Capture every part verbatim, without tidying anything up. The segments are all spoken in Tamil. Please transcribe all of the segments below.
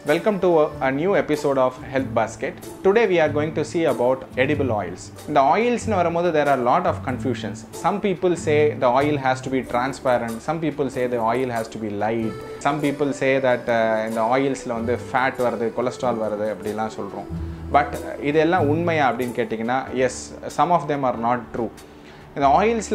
Welcome to a, a new episode of Health Basket. Today we are going to see about edible oils. In the oils, there are a lot of confusions. Some people say the oil has to be transparent. Some people say the oil has to be light. Some people say that uh, in the oils fat varudhu, cholesterol varudhu அப்படிலாம் சொல்றோம். But இதெல்லாம் உண்மையா அப்படினு கேட்டிங்கனா yes, some of them are not true. In the oils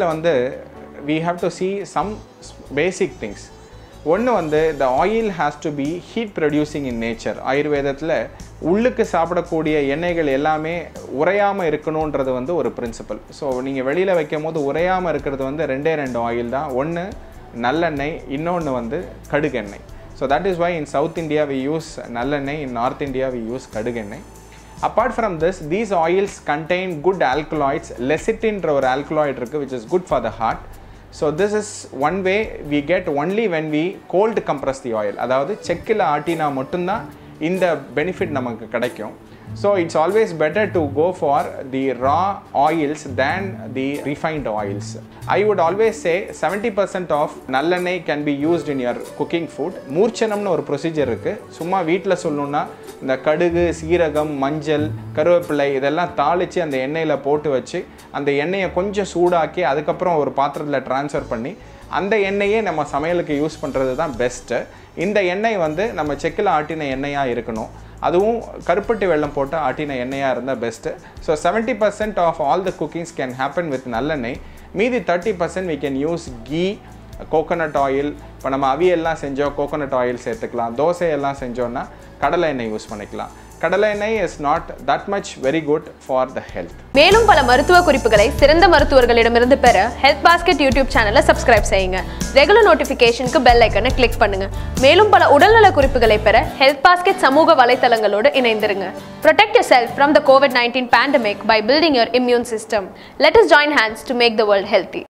we have to see some basic things. One வந்து the oil has to be heat producing in nature. ஆயுர்வேதத்தில் உள்ளுக்கு சாப்பிடக்கூடிய எண்ணெய்கள் எல்லாமே உறையாமல் இருக்கணுன்றது வந்து ஒரு பிரின்சிபல். ஸோ நீங்கள் வெளியில் வைக்கும் போது உறையாமல் இருக்கிறது வந்து ரெண்டே ரெண்டு ஆயில் தான். ஒன்று நல்லெண்ணெய், இன்னொன்று வந்து கடுகெண்ணெய். So that is why in South India we use நல்லெண்ணெய், in North India we use கடுகெண்ணெய். Apart from this, these oils contain good alkaloids. Lecithin என்ற ஒரு alkaloid இருக்குது which is good for the heart. So this is one way we get only when we cold compress the oil. அதாவது செக்கில் ஆட்டினா மட்டும்தான் இந்த பெனிஃபிட் நமக்கு கிடைக்கும். So it's always better to go for the raw oils than the refined oils. I would always say seventy percent of நல்லெண்ணெய் can be used in your cooking food. மூர்ச்சனம்னு ஒரு ப்ரொசீஜர் இருக்குது. சும்மா வீட்டில் சொல்லணுன்னா இந்த கடுகு, சீரகம், மஞ்சள், கருவேப்பிலை இதெல்லாம் தாளித்து அந்த எண்ணெயில் போட்டு வச்சு அந்த எண்ணெயை கொஞ்சம் சூடாக்கி அதுக்கப்புறம் ஒரு பாத்திரத்தில் ட்ரான்ஸ்ஃபர் பண்ணி அந்த எண்ணெயே நம்ம சமையலுக்கு யூஸ் பண்ணுறது தான் பெஸ்ட்டு. இந்த எண்ணெய் வந்து நம்ம செக்கில் ஆட்டின எண்ணெயாக இருக்கணும். அதுவும் கருப்பட்டி வெல்லம் போட்டு ஆட்டின எண்ணெயாக இருந்தால் best. So seventy percent of all the cookings can happen with நல்லெண்ணெய். மீதி thirty percent we can use ghee, coconut oil. இப்போ நம்ம அவியெல்லாம் செஞ்சோம் கோகோனட் ஆயில் சேர்த்துக்கலாம். தோசையெல்லாம் செஞ்சோன்னா கடலை எண்ணெய் யூஸ் பண்ணிக்கலாம். கடலை எண்ணெய் is not that much very good for the health. மேலும் பல மருத்துவ குறிப்புகளை சிறந்த மருத்துவர்களிடமிருந்து பெற ஹெல்த் பாஸ்கெட் யூடியூப் சேனலை சப்ஸ்கிரைப் செய்யுங்க. ரெகுலர் நோட்டிஃபிகேஷனுக்கு பெல் ஐக்கனை கிளிக் பண்ணுங்க. மேலும் பல உடல்நல குறிப்புகளை பெற ஹெல்த் பாஸ்கெட் சமூக வலைத்தளங்களோடு இணைந்திருங்க. Protect yourself from the COVID nineteen pandemic by building your immune system. Let us join hands to make the world healthy.